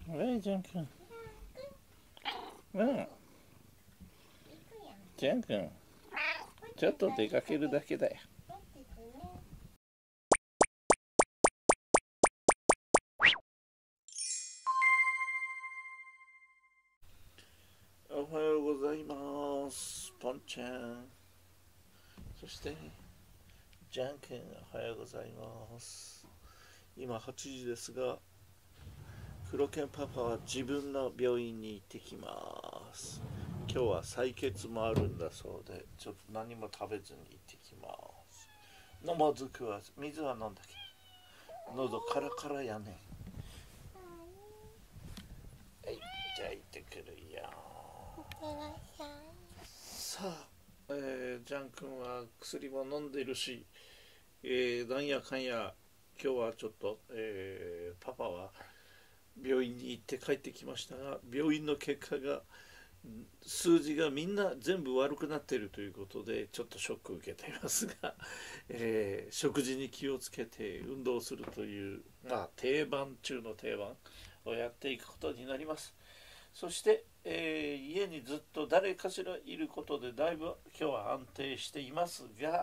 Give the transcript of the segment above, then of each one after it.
ジャン君。うん。ジャン君。ちょっと出かけるだけだよ。おはようございます。ポンちゃん。そして、ジャン君、おはようございます。今8時ですが、黒犬パパは自分の病院に行ってきます。今日は採血もあるんだそうで、ちょっと何も食べずに行ってきます。飲まず食わず、水は飲んだけど、喉カラカラやね。はい、じゃあ行ってくるよ。さあ、ジャン君は薬も飲んでるし、なんやかんや今日はちょっと、パパは病院に行って帰ってきましたが、病院の結果が数字がみんな全部悪くなっているということでちょっとショックを受けていますが、食事に気をつけて運動するという、定番中の定番をやっていくことになります。そして、家にずっと誰かしらいることでだいぶ今日は安定していますが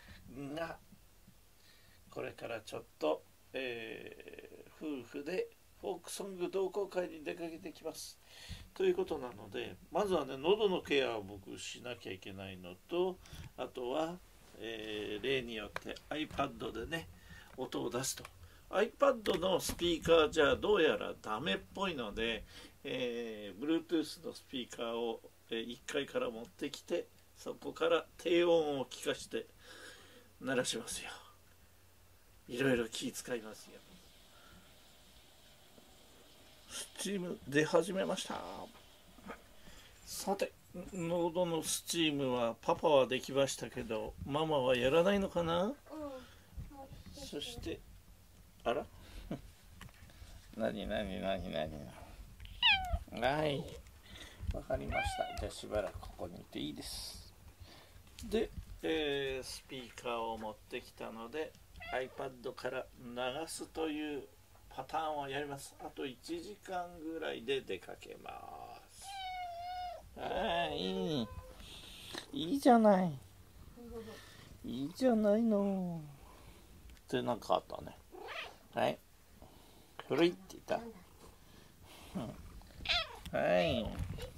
これからちょっと、夫婦でフォークソング同好会に出かけてきますということなので、まずはね、喉のケアを僕しなきゃいけないのと、あとは、例によって iPad でね音を出すと。 iPad のスピーカーじゃどうやらダメっぽいので、Bluetooth のスピーカーを、1階から持ってきて、そこから低音を聞かして鳴らしますよ。いろいろ気使いますよ。スチーム出始めました。さて、喉のスチームはパパはできましたけどママはやらないのかな。そしてあらなにはい、わかりました。じゃあしばらくここにいていいです。で、スピーカーを持ってきたので iPad から流すというパターンをやります。あと1時間ぐらいで出かけます。いいじゃない。いいじゃないの。ってなんかあったね。はい。古いって言った。はい。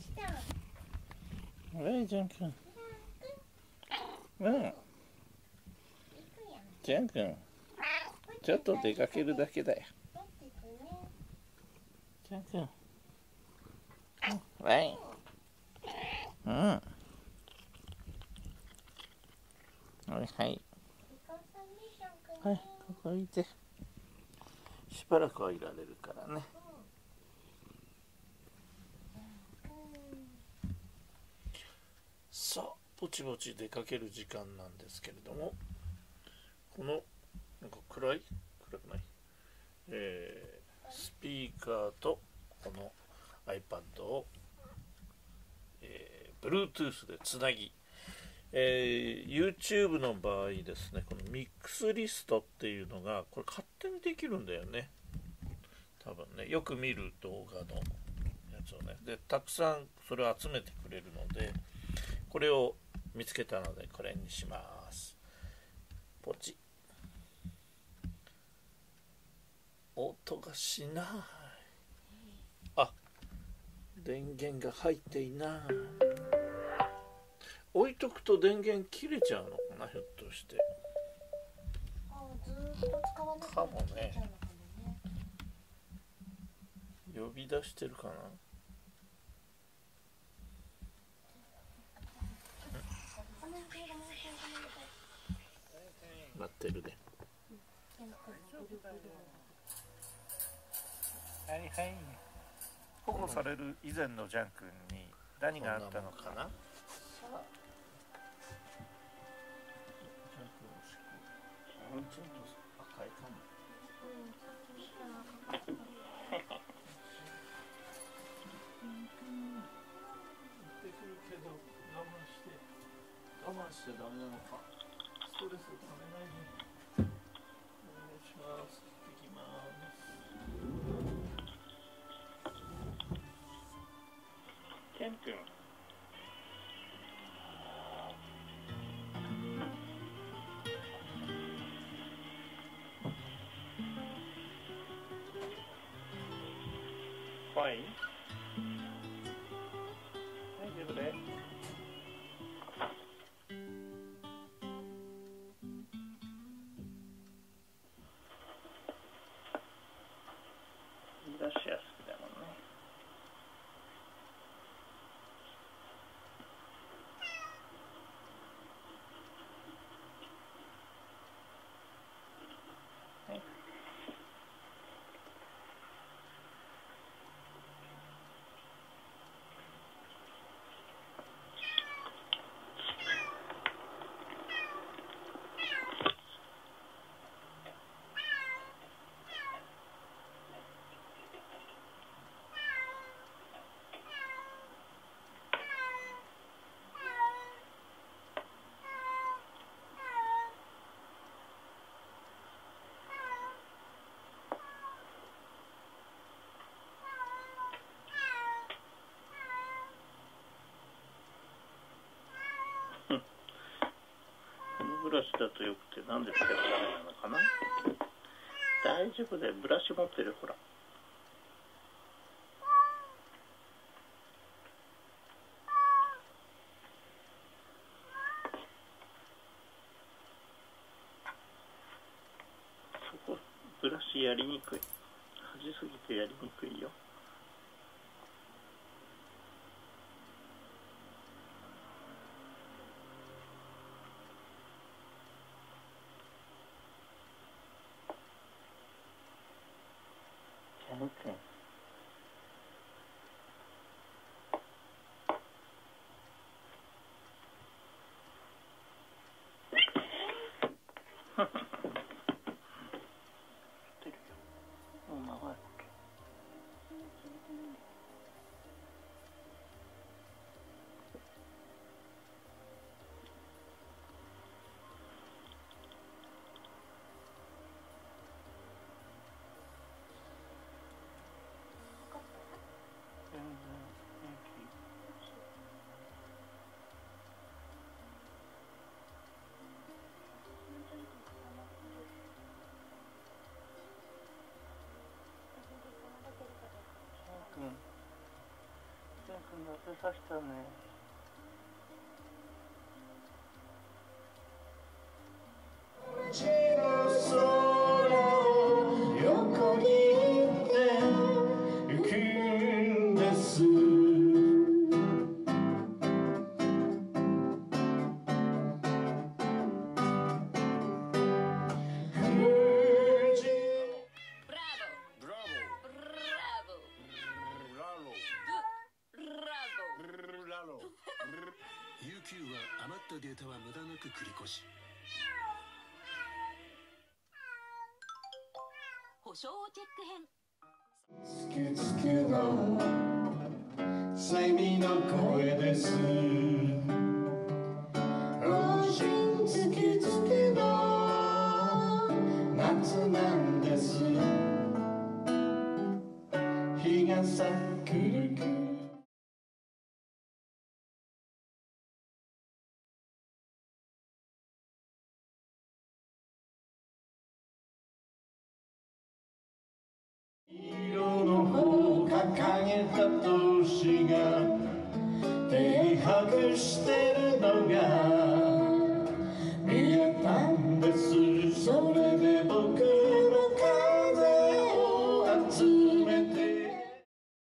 ジャン君。ジャン君。ちょっと出かけるだけだよ。ジャン君。はい。はい。ここいて。しばらくはいられるからね。さあ、ぼちぼち出かける時間なんですけれども、このなんか暗くない、スピーカーとこの iPad を、Bluetooth でつなぎ、YouTube の場合ですね、このミックスリストっていうのがこれ勝手にできるんだよね、多分ね。よく見る動画のやつをね、でたくさんそれを集めてくれるので、これを見つけたのでこれにします。ポチ。音がしない。電源が入っていない。置いとくと電源切れちゃうのかな、ひょっとして。かもね。呼び出してるかな。待ってるね。保護される以前のジャン君に何があったのかな。ちょっと赤いかも。言ってくるけど我慢してダメなのか。ストレスをためないでお願いします。行ってきます。 ケン君。ファイン？大丈夫で。ブラシは好きだもんね。はい。このブラシだとよくて、なんで使っちゃダメなのかな。大丈夫だよ、ブラシ持ってる、ほら。そこブラシやりにくい。端すぎてやりにくいよ。キャン君。出るよ。もう長いわけ。全然平気。ケン君脱せさせたね。街の空を横に行ってゆくんです。 UQ は余ったデータは無駄なく繰り越し。 保証チェック編。 つくつくのセミの声です。老人つくつくの夏なんです。日がさくるくる。色の方掲げた年が停泊してるのが見えたんです。それで僕の風を集めて。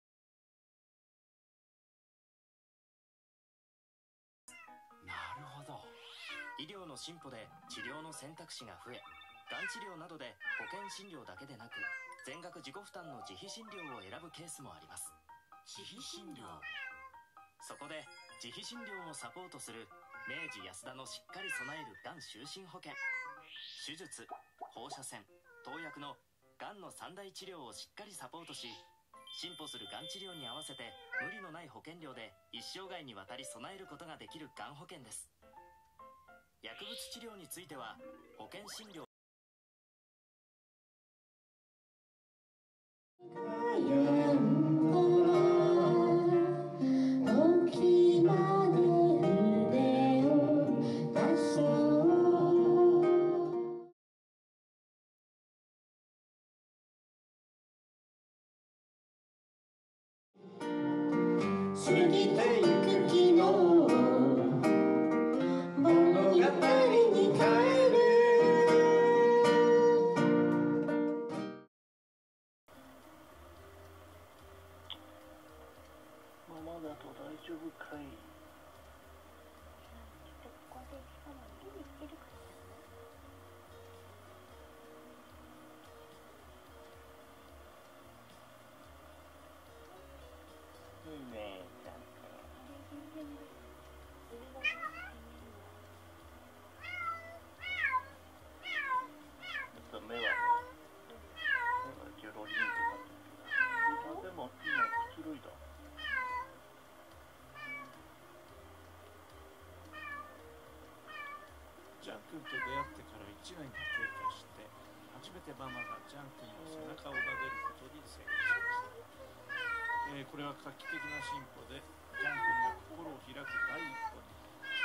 なるほど。医療の進歩で治療の選択肢が増え、がん治療などで保険診療だけでなく全額自己負担の自費診療を選ぶケースもあります。 自費診療。 そこで自費診療をサポートする明治安田のしっかり備えるがん終身保険。手術、放射線、投薬のがんの三大治療をしっかりサポートし、進歩するがん治療に合わせて無理のない保険料で一生涯にわたり備えることができるがん保険です。薬物治療については保険診療悩んだら過ぎてゆく昨日物語に変えるままだと大丈夫かい。 ここでしかもリリしてるから。 いいね、ちゃんと。 全然ちょっと目はジョロリンとかって。でも今くつろいだ。ジャン君と出会ってから1年が経過して初めてママがジャン君の背中を撫でることに成功しました。これは画期的な進歩でジャン君が心を開く第一歩に。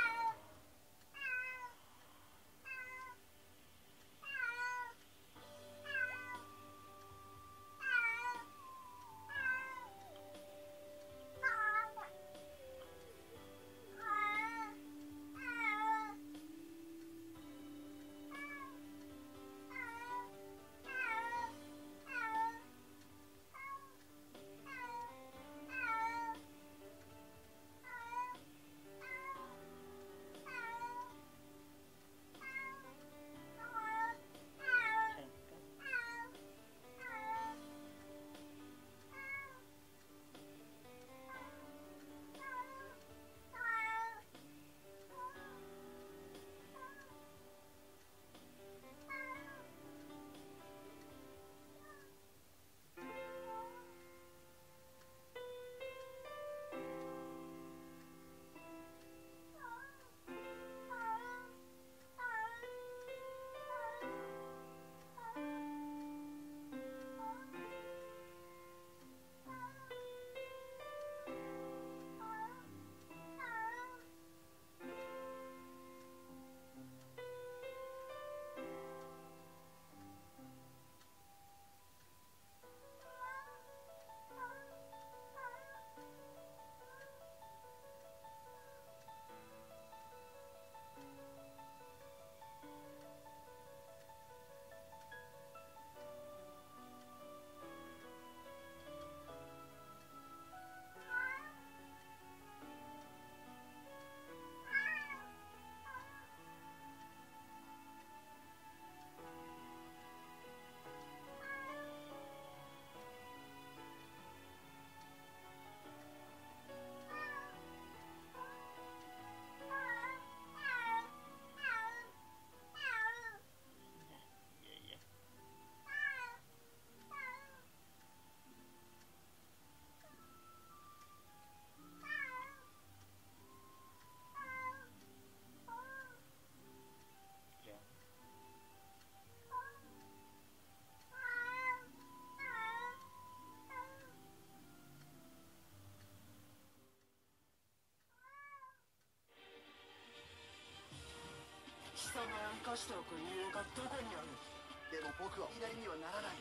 貴様が生かしておく理由がどこにある？でも僕は左にはならない。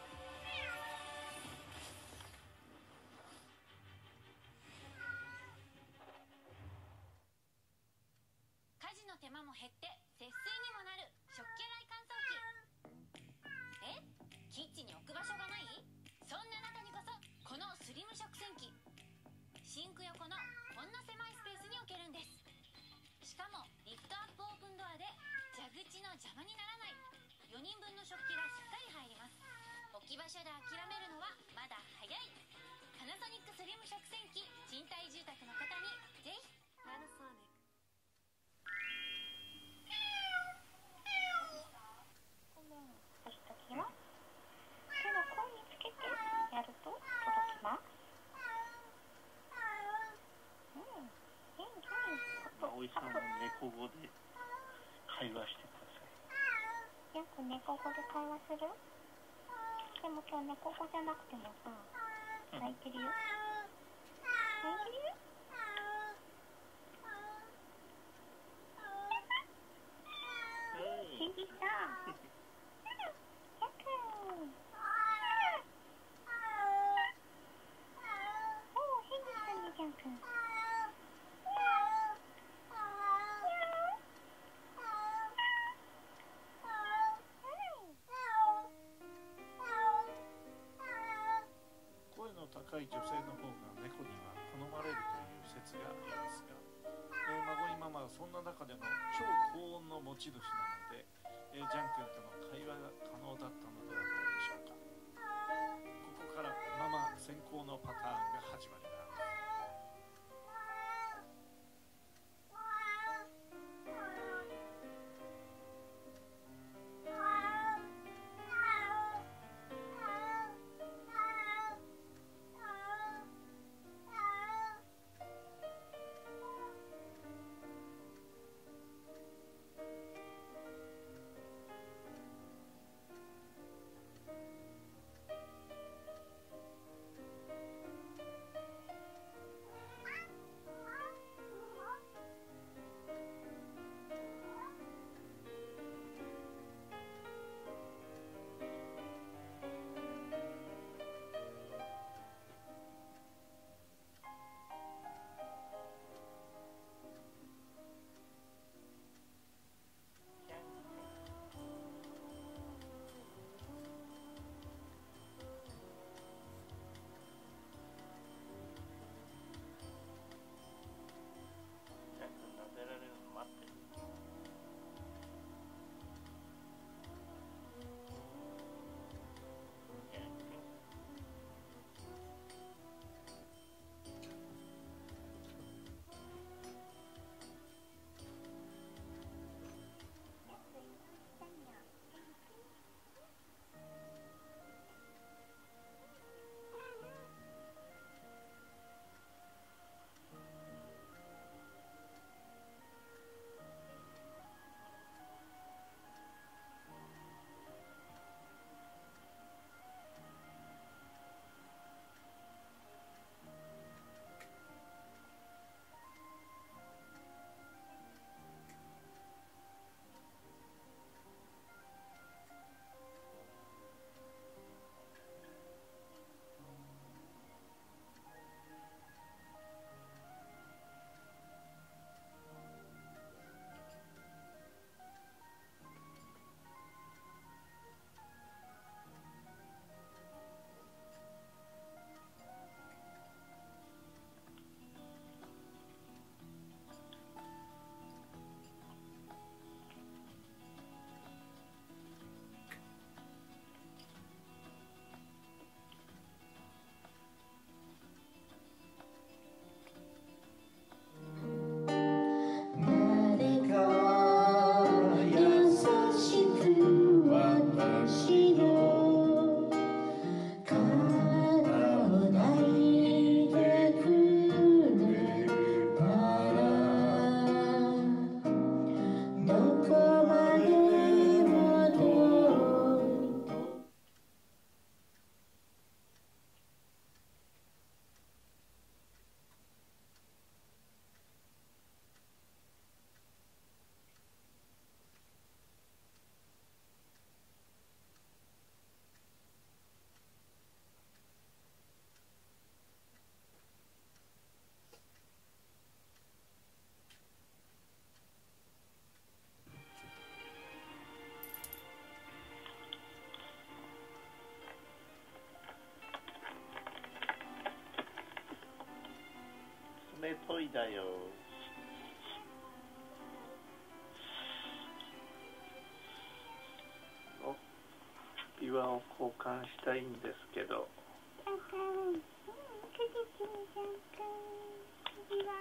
家事の手間も減って節水にもなる食器洗い乾燥機。キッチンに置く場所がない？そんなあなたにこそこのスリム食洗機。シンク横のこんな狭いスペースに置けるんです。しかもリフトアップオープンドアで蛇口の邪魔にならない。4人分の食器がしっかり入ります。置き場所で諦めるのはまだ早い。パナソニックスリム食洗機、賃貸住宅の方にぜひ。パナソニック。 押しときます。手の甲につけてやると届きます。 おいさんは猫語で会話してください。 よく猫語で会話する？でも今日猫語じゃなくてもさ、泣いてるよ。泣いてるよ。ヒヒさん。おー、ヘビさんね、ジャン君。 若い女性の方が猫には好まれるという説がありますが、孫にママはそんな中でも超高音の持ち主なので、ジャン君との会話が可能だったのではないでしょうか。ここからママ先行のパターンが始まります。 冷といだよ。岩を交換したいんですけど。 ジャン君、くじきにジャン君、岩。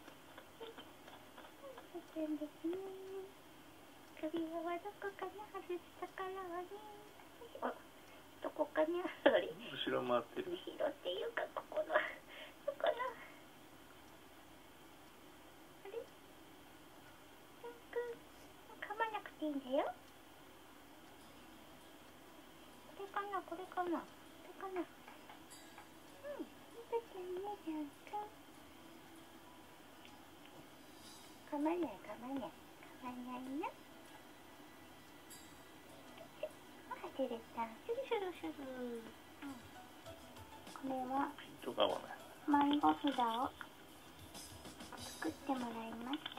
そうなんですね。首輪はどこかに外したからはね。あ、どこかにあれ。 後ろ回ってる。 後ろっていうかここの、どこの。あれ？ジャン君、噛まなくていいんだよ。これかな、これかな、これかな。うん、見ててね、ジャン君。噛まない、噛まない、噛まないな。外れた。シュルシュルシュル。これはピントが合わない。 迷子札を作ってもらいました。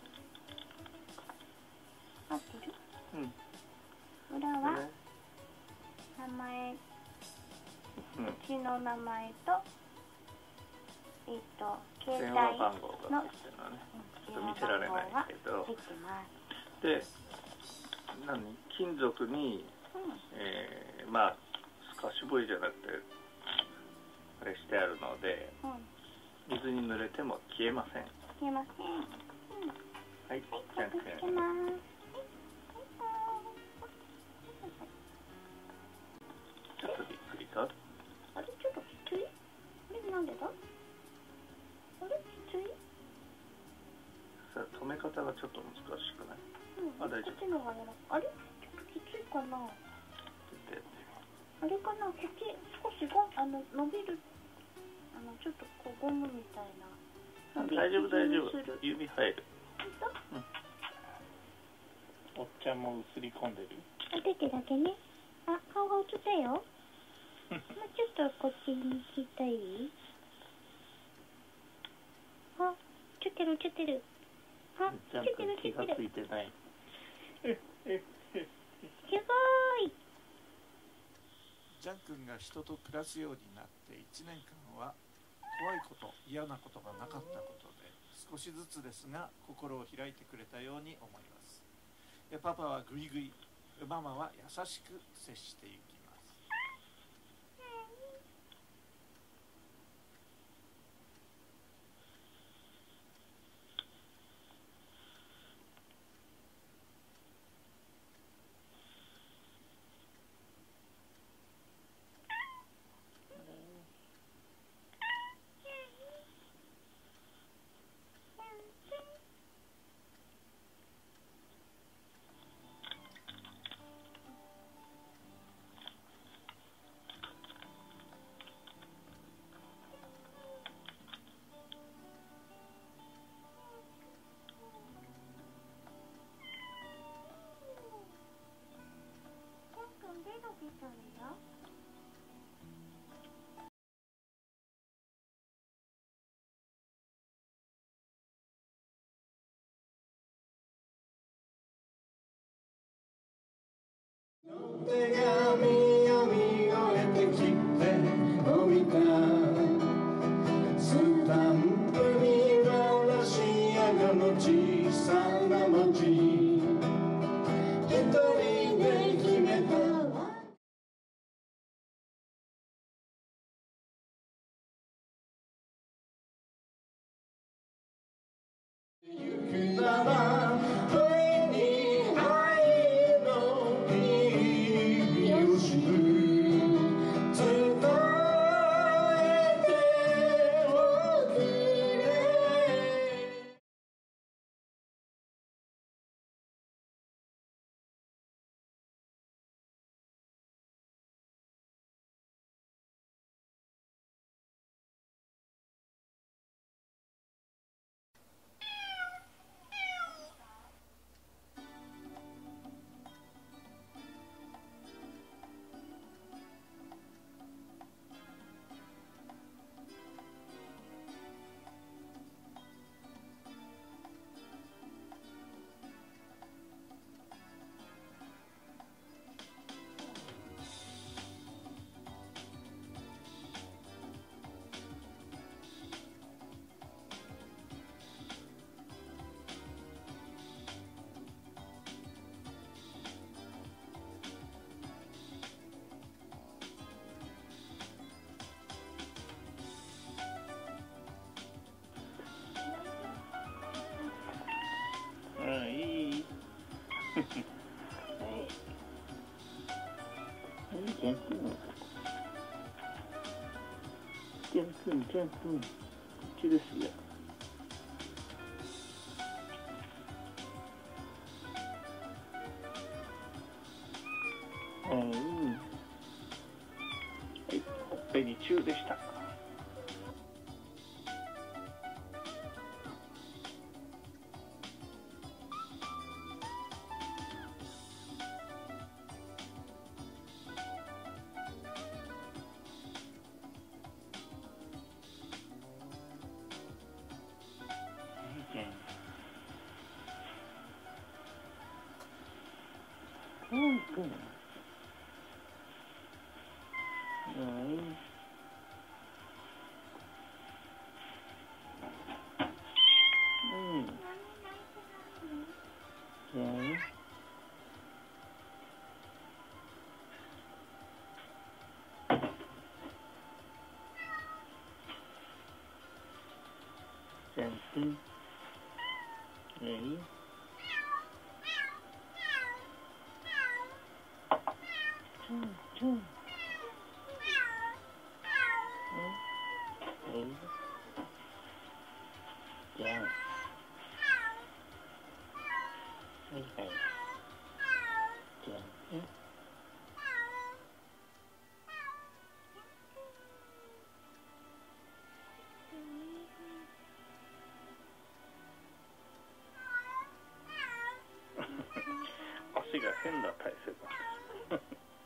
合ってる？ うん。 裏は名前うちの名前と携帯電話番号がの入ってるのね。ちょっと見せられないけど。 入ってます。 で、金属に、まあスカッシュボーイじゃなくてあれしてあるので、水に濡れても消えません。 消えません。 はい、じゃんくん。 消えます。 ちょっとびっくりか。 あれちょっときつい？あれなんでだ？あれきつい？ さあ、止め方がちょっと難しくない？あ、大丈夫。 こっちの方がやらあれちょっときついかな？あれかな、こっち少し伸びるちょっとこうゴムみたいな。 大丈夫大丈夫。指入る。 おっちゃんも映り込んでる。 出てだけね。あ、顔が映ったよ。もうちょっとこっちに引いたい。あ、映ってる映ってる。あ、 ちゃんと気がついてない。 すごーい。 ジャン君が人と暮らすようになって1年間は怖いこと嫌なことがなかったことで少しずつですが心を開いてくれたように思います。パパはグイグイ、ママは優しく接していきます。 手紙読み終えてきて伸びたスタンプにはロシア語の小さな文字一人で決めた行くなら不意に愛の意味を知る伝えておくれいい。ジャン君、こっちですよ。はい、ほっぺにチューでした。うん。 ジャン君。何？チュンチュン。じゃん。はいはい。じゃん。足が変な体勢だ。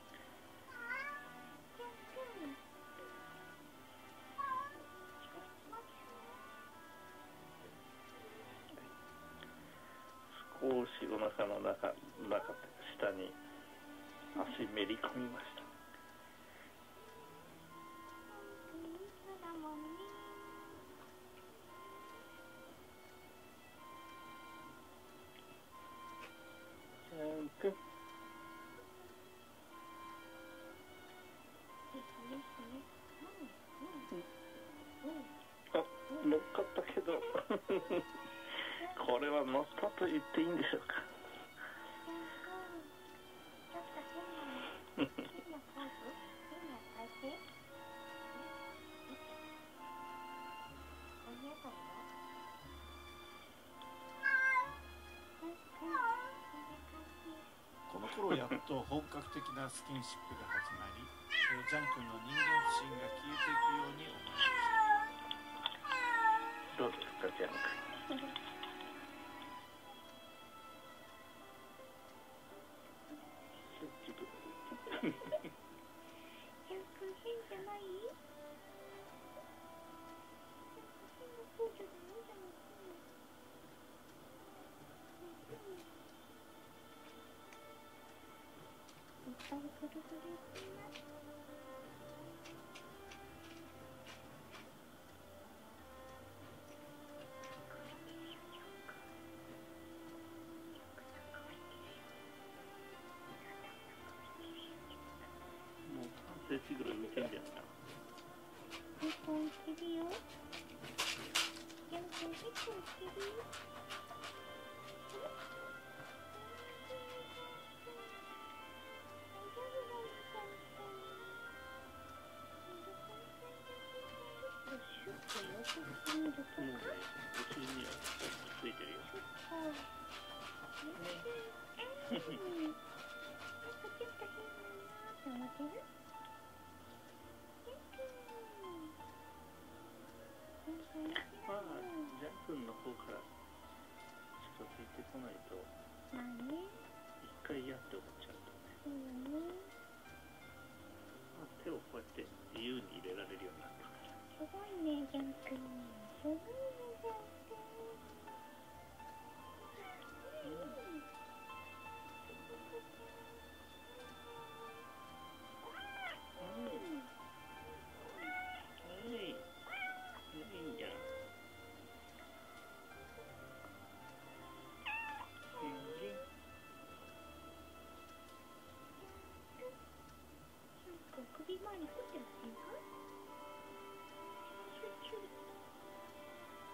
少しお腹の中下に足めり込みました。ジャン君。あ、乗っかったけどこれは乗ったと言っていいんでしょうか。 この頃やっと本格的なスキンシップが始まり、ジャン君の人間不信が消えていくように思いました。 どうですか、ジャン君。センチぐらい浮いてんじゃん。 結構浮いてるよ。結構浮いてるよ。 もうね、お尻にはついてるよ。まあ、ジャン君の方から近づいてこないと、一回やって思っちゃうとね。まあ、手をこうやって自由に入れられるようになってるから。 すごいね、ジャン君。すごいね、ジャン君。首周り凝ってませんか？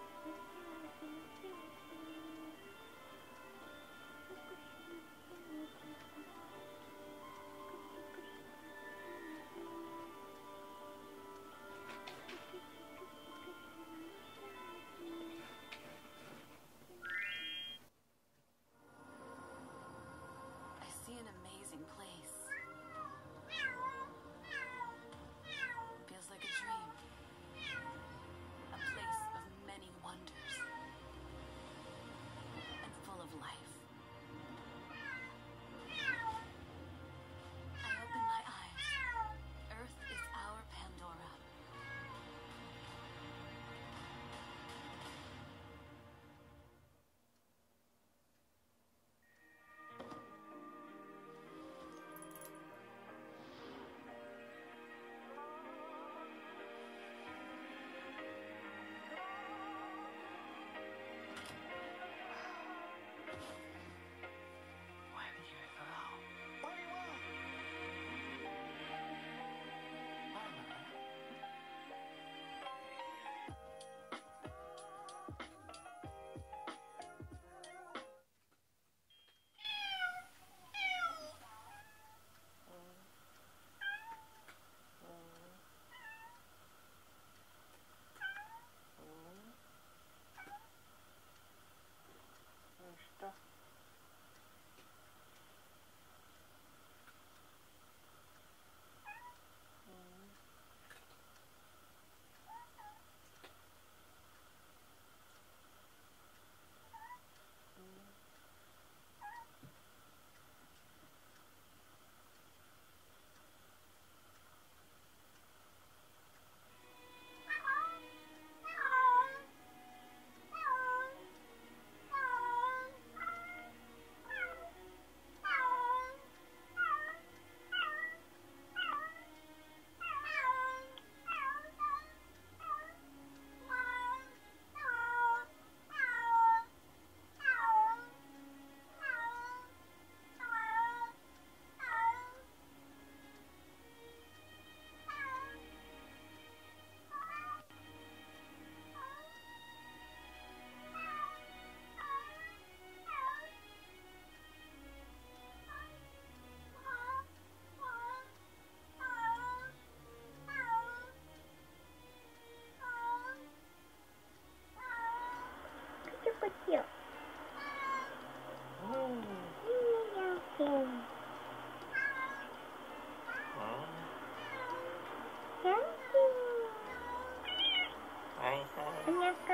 おにゃか。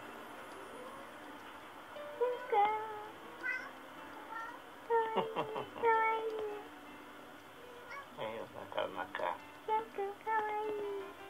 かわいい。 なかなか。 ジャン君かわいい。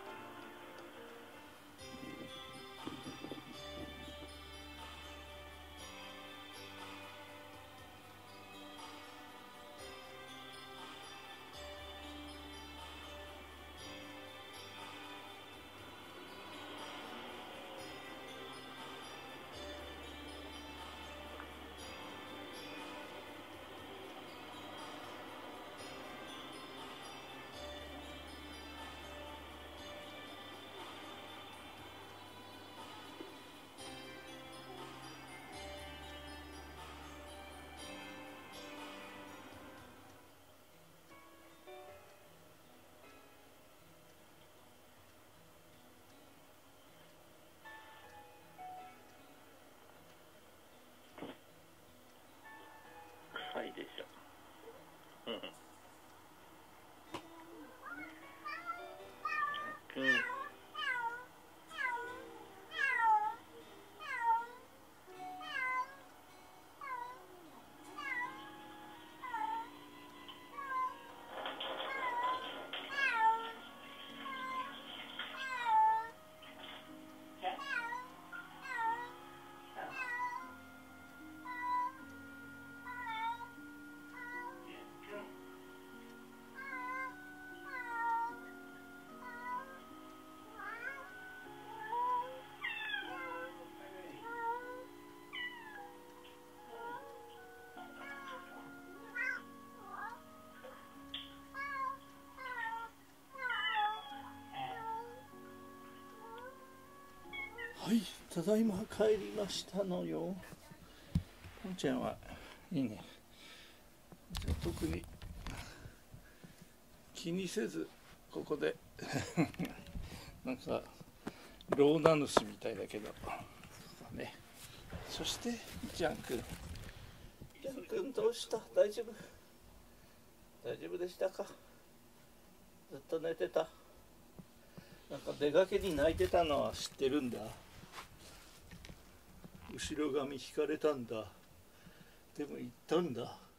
臭いでしょ。 はい、ただいま帰りましたのよ。ポンちゃんはいいね。じゃあ特に気にせずここでなんか老名主みたいだけどね。そしてジャン君どうした？大丈夫でしたか？ずっと寝てた。なんか出かけに泣いてたのは知ってるんだ。後ろ髪引かれたんだ。でも行ったんだ。